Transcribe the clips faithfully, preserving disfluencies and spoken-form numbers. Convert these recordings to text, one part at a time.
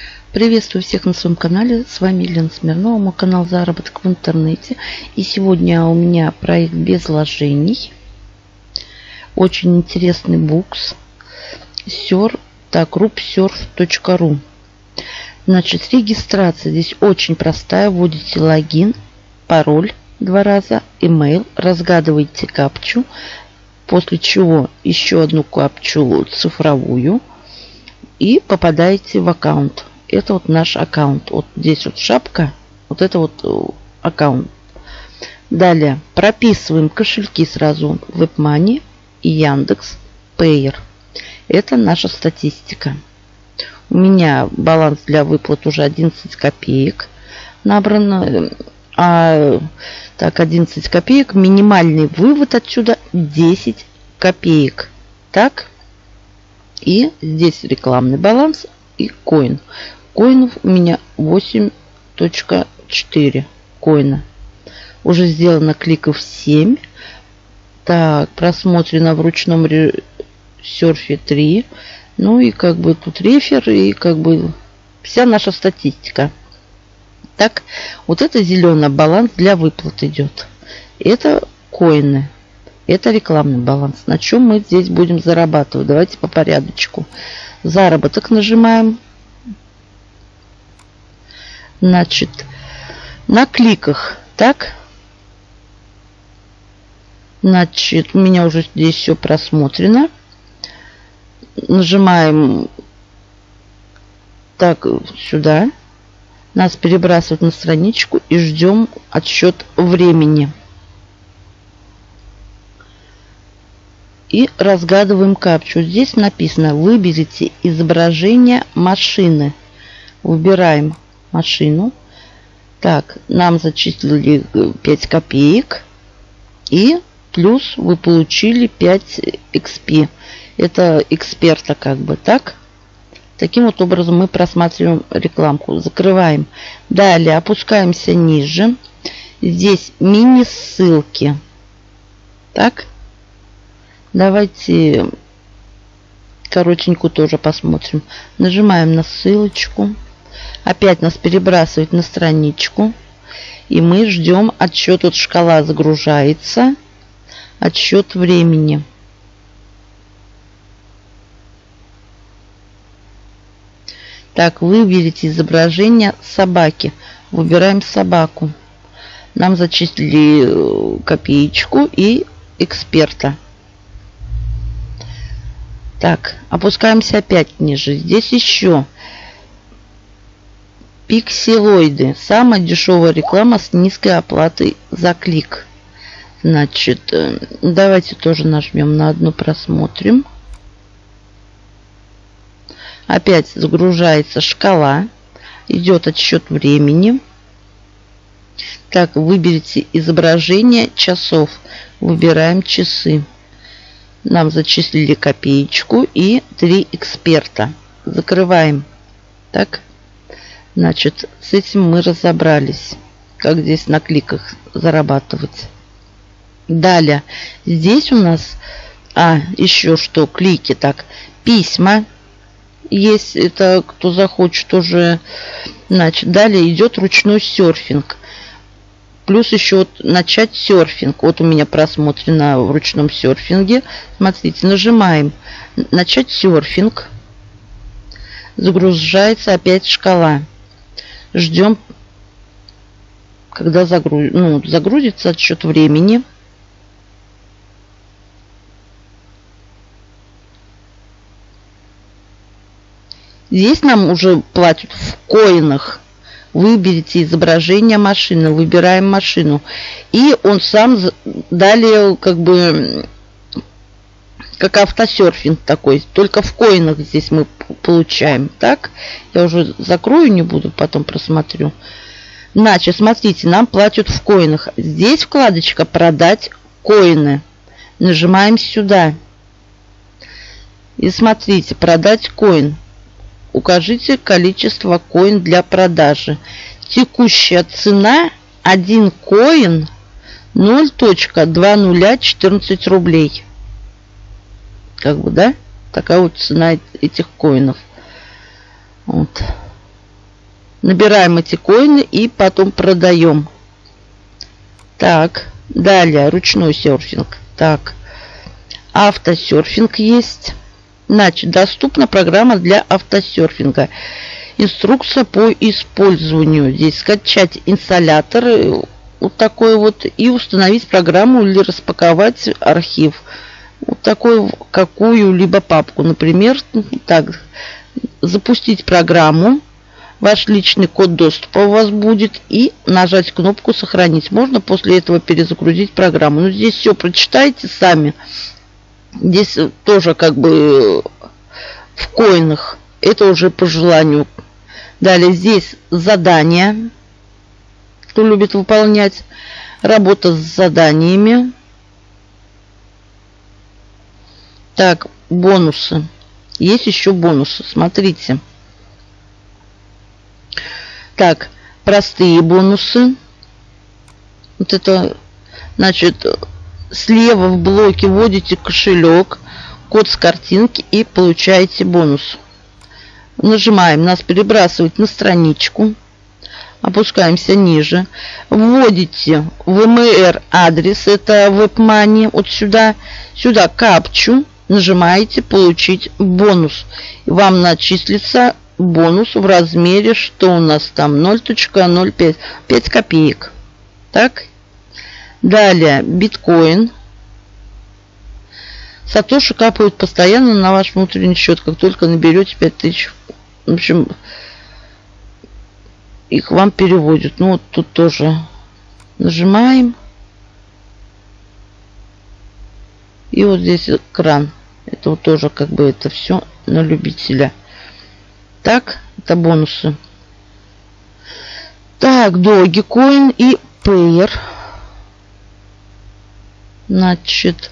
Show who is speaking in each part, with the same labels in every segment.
Speaker 1: Приветствую всех на своем канале. С вами Елена Смирнова, мой канал Заработок в интернете. И сегодня у меня проект без вложений. Очень интересный букс. Сер, так, рубсерф точка ру. Значит, регистрация здесь очень простая. Вводите логин, пароль два раза, имейл, разгадываете капчу. После чего еще одну капчу цифровую. И попадаете в аккаунт. Это вот наш аккаунт. Вот здесь вот шапка. Вот это вот аккаунт. Далее прописываем кошельки сразу. WebMoney и Яндекс Payer. Это наша статистика. У меня баланс для выплат уже одиннадцать копеек набрано. А так, одиннадцать копеек. Минимальный вывод отсюда десять копеек. Так. И здесь рекламный баланс и коин. Коинов у меня восемь точка четыре коина. Уже сделано кликов семь. Так, просмотрено в ручном серфе три. Ну и как бы тут рефер и как бы вся наша статистика. Так, вот это зеленый баланс для выплат идет. Это коины. Это рекламный баланс. На чем мы здесь будем зарабатывать? Давайте по порядочку. Заработок нажимаем. Значит, на кликах. Так. Значит, у меня уже здесь все просмотрено. Нажимаем так сюда. Нас перебрасывают на страничку и ждем отсчет времени. И разгадываем капчу. Здесь написано: выберите изображение машины. Выбираем машину. Так, нам зачислили пять копеек. И плюс вы получили пять икс пи. Это эксперта как бы, так? Таким вот образом мы просматриваем рекламку. Закрываем. Далее опускаемся ниже. Здесь мини-ссылки. Так. Давайте коротенькую тоже посмотрим. Нажимаем на ссылочку. Опять нас перебрасывает на страничку. И мы ждем отсчет. Вот шкала загружается. Отсчет времени. Так, выберите изображение собаки. Выбираем собаку. Нам зачислили копеечку и эксперта. Так, опускаемся опять ниже. Здесь еще пикселоиды. Самая дешевая реклама с низкой оплатой за клик. Значит, давайте тоже нажмем на одну, просмотрим. Опять загружается шкала. Идет отсчет времени. Так, выберите изображение часов. Выбираем часы. Нам зачислили копеечку и три эксперта. Закрываем. Так. Значит, с этим мы разобрались. Как здесь на кликах зарабатывать. Далее. Здесь у нас... А, еще что? Клики. Так. Письма. Есть. Это кто захочет уже. Значит, далее идет ручной серфинг. Плюс еще вот начать серфинг. Вот у меня просмотрено в ручном серфинге. Смотрите, нажимаем начать серфинг. Загружается опять шкала. Ждем, когда загруз... ну, загрузится отсчет времени. Здесь нам уже платят в коинах. Выберите изображение машины. Выбираем машину. И он сам далее как бы как автосерфинг такой. Только в коинах здесь мы получаем. Так. Я уже закрою, не буду, потом просмотрю. Значит, смотрите, нам платят в коинах. Здесь вкладочка «Продать коины». Нажимаем сюда. И смотрите, «Продать коин». Укажите количество коин для продажи. Текущая цена один коин ноль целых две тысячи четырнадцать рублей. Как бы, да? Такая вот цена этих коинов. Вот. Набираем эти коины и потом продаем. Так, далее ручной серфинг. Так, автосерфинг есть. Значит, доступна программа для автосерфинга. Инструкция по использованию. Здесь скачать инсталлятор вот такой вот и установить программу или распаковать архив. Вот такую какую-либо папку. Например, так, запустить программу. Ваш личный код доступа у вас будет. И нажать кнопку «Сохранить». Можно после этого перезагрузить программу. Но здесь все прочитайте сами. Здесь тоже как бы в коинах. Это уже по желанию. Далее здесь задания. Кто любит выполнять. Работа с заданиями. Так, бонусы. Есть еще бонусы. Смотрите. Так, простые бонусы. Вот это, значит, слева в блоке вводите кошелек, код с картинки и получаете бонус. Нажимаем, нас перебрасывает на страничку. Опускаемся ниже. Вводите вэ эм эр адрес, это WebMoney, вот сюда, сюда капчу. Нажимаете «Получить бонус». И вам начислится бонус в размере, что у нас там, ноль целых ноль пять, пять копеек. Так. Далее биткоин. Сатоши капают постоянно на ваш внутренний счет, как только наберете пять тысяч. В общем, их вам переводят. Ну, вот тут тоже нажимаем. И вот здесь экран. Это вот тоже как бы это все на любителя. Так, это бонусы. Так, Dogecoin и Payer. Значит,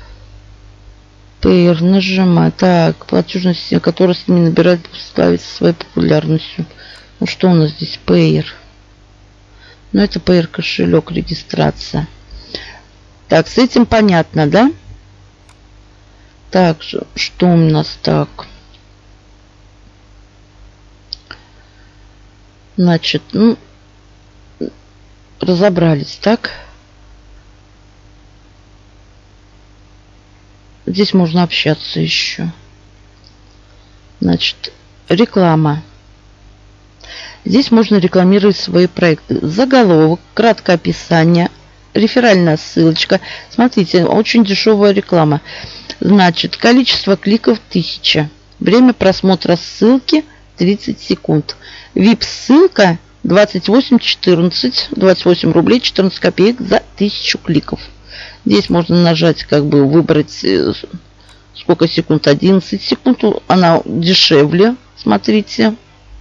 Speaker 1: Payer нажимаю. Так, платежная система, которая с ними набирает, ставится своей популярностью. Ну что у нас здесь? Payer. Ну это Payer кошелек, регистрация. Так, с этим понятно, да? Так, что у нас так? Значит, ну, разобрались, так? Здесь можно общаться еще. Значит, реклама. Здесь можно рекламировать свои проекты. Заголовок, краткое описание, реферальная ссылочка. Смотрите, очень дешевая реклама. Значит, количество кликов тысяча. Время просмотра ссылки тридцать секунд. ви ай пи-ссылка двадцать восемь четырнадцать, двадцать восемь рублей четырнадцать копеек за тысячу кликов. Здесь можно нажать, как бы выбрать сколько секунд, одиннадцать секунд. Она дешевле, смотрите.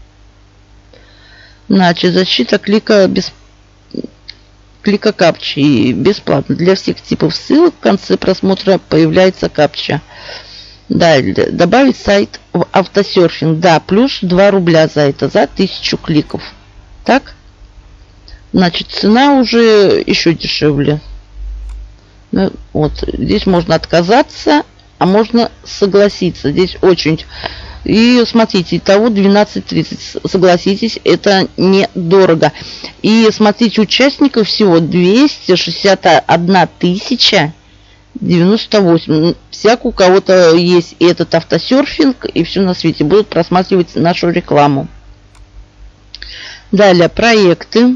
Speaker 1: Значит, защита клика без клика капчи бесплатно. Для всех типов ссылок в конце просмотра появляется капча. Далее, добавить сайт в автосерфинг. Да, плюс два рубля за это, за тысячу кликов. Так? Значит, цена уже еще дешевле. Ну, вот, здесь можно отказаться, а можно согласиться. Здесь очень... И смотрите, итого двенадцать тридцать. Согласитесь, это недорого. И смотрите, участников всего двести шестьдесят одна тысяча девяносто восемь. Всяк у кого-то есть этот автосерфинг, и все на свете будут просматривать нашу рекламу. Далее, проекты.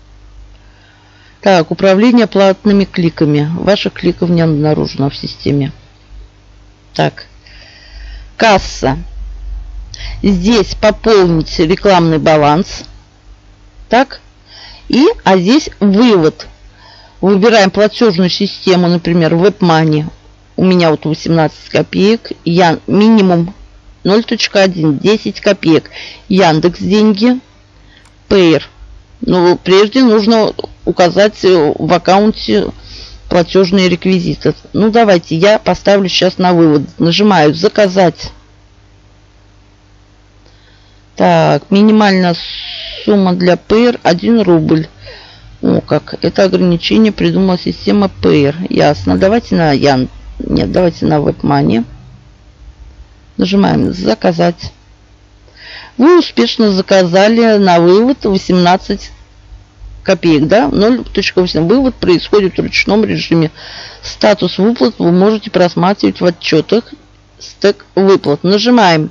Speaker 1: Так, управление платными кликами. Ваших кликов не обнаружено в системе. Так, касса. Здесь пополнить рекламный баланс. Так. И, а здесь вывод. Выбираем платежную систему, например, WebMoney. У меня вот восемнадцать копеек. Я минимум ноль целых один, десять копеек. Яндекс деньги. Payer. Но прежде нужно указать в аккаунте платежные реквизиты. Ну, давайте, я поставлю сейчас на вывод. Нажимаю «Заказать». Так, минимальная сумма для Payer один рубль. О, как. Это ограничение придумала система Payer. Ясно. Давайте на Ян... Нет, давайте на WebMoney. Нажимаем «Заказать». Вы успешно заказали на вывод восемнадцать копеек, да, ноль точка восемь. Вывод происходит в ручном режиме. Статус выплат вы можете просматривать в отчетах. Стек выплат. Нажимаем.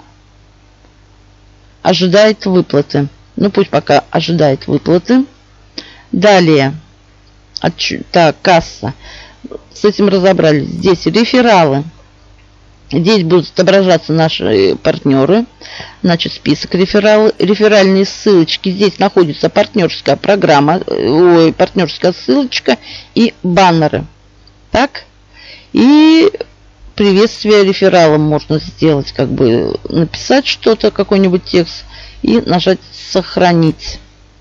Speaker 1: Ожидает выплаты. Ну, пусть пока ожидает выплаты. Далее. Отч... Так, касса. С этим разобрались. Здесь рефералы. Здесь будут отображаться наши партнеры. Значит, список реферал, реферальные ссылочки. Здесь находится партнерская программа, ой, партнерская ссылочка и баннеры. Так. И приветствие рефералам можно сделать, как бы написать что-то, какой-нибудь текст и нажать сохранить.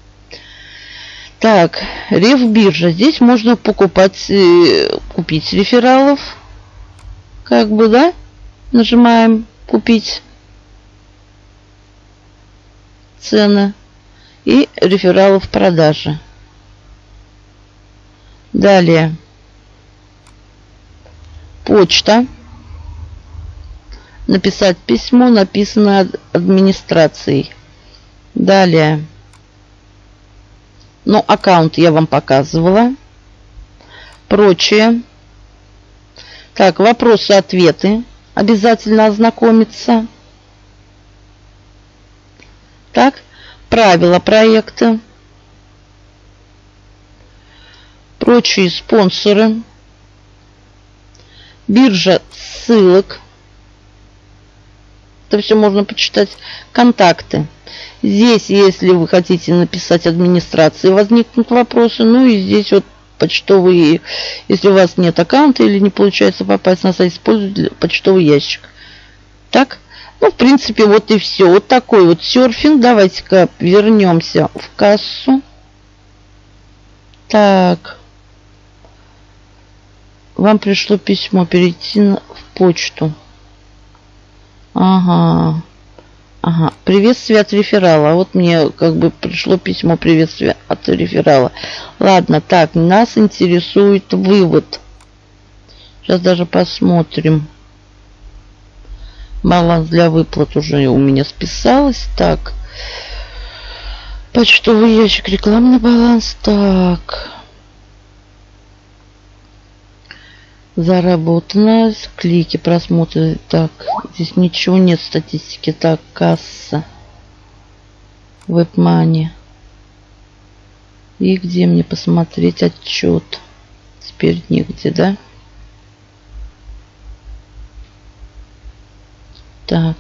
Speaker 1: Так, рефбиржа. Здесь можно покупать, купить рефералов. Как бы, да? Нажимаем купить цены и рефералов продажи. Далее. Почта. Написать письмо, написанное администрацией. Далее. Ну, аккаунт я вам показывала. Прочее. Так, вопросы-ответы. Обязательно ознакомиться. Так, правила проекта. Прочие спонсоры. Биржа ссылок. Это все можно почитать. Контакты. Здесь, если вы хотите написать администрации, возникнут вопросы. Ну и здесь вот почтовый, если у вас нет аккаунта или не получается попасть на сайт, используйте почтовый ящик. Так, ну, в принципе, вот и все. Вот такой вот серфинг. Давайте-ка вернемся в кассу. Так. Вам пришло письмо. Перейти в почту. Ага. Ага. Приветствие от реферала. Вот мне как бы пришло письмо приветствия от реферала. Ладно, так, нас интересует вывод. Сейчас даже посмотрим. Баланс для выплат уже у меня списалось. Так. Почтовый ящик, рекламный баланс. Так. Заработано. Клики, просмотры. Так, здесь ничего нет статистики. Так, касса. WebMoney. И где мне посмотреть отчет? Теперь нигде, да? Так.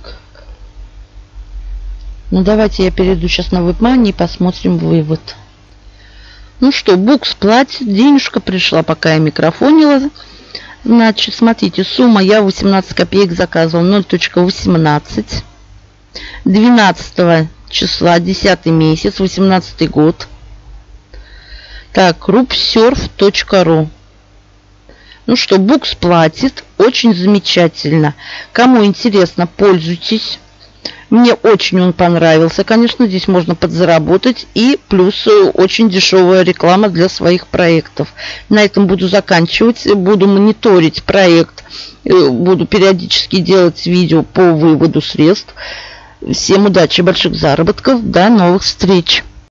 Speaker 1: Ну, давайте я перейду сейчас на WebMoney и посмотрим вывод. Ну что, букс платит. Денежка пришла, пока я микрофонила. Значит, смотрите, сумма я восемнадцать копеек заказывал, ноль точка восемнадцать. двенадцатого числа, десятый месяц, восемнадцатый год. Так, рубсерф точка ру. Ну что, букс платит. Очень замечательно. Кому интересно, пользуйтесь. Мне очень он понравился. Конечно, здесь можно подзаработать. И плюс очень дешевая реклама для своих проектов. На этом буду заканчивать. Буду мониторить проект. Буду периодически делать видео по выводу средств. Всем удачи, больших заработков. До новых встреч.